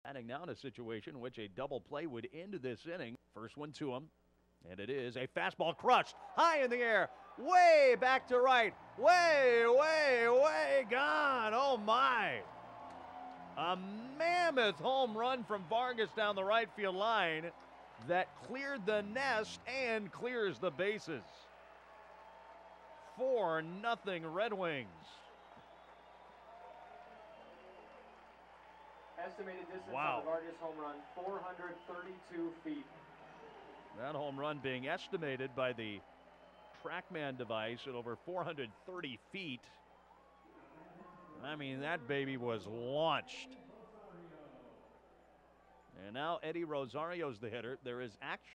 Batting now in a situation in which a double play would end this inning. First one to him, and it is a fastball crushed high in the air, way back to right, way gone. Oh my! A mammoth home run from Vargas down the right field line that cleared the nest and clears the bases. 4-0 Red Wings. Estimated distance Wow. of the Vargas home run, 432 feet. That home run being estimated by the TrackMan device at over 430 feet. I mean, that baby was launched. And now Eddie Rosario's the hitter. There is actually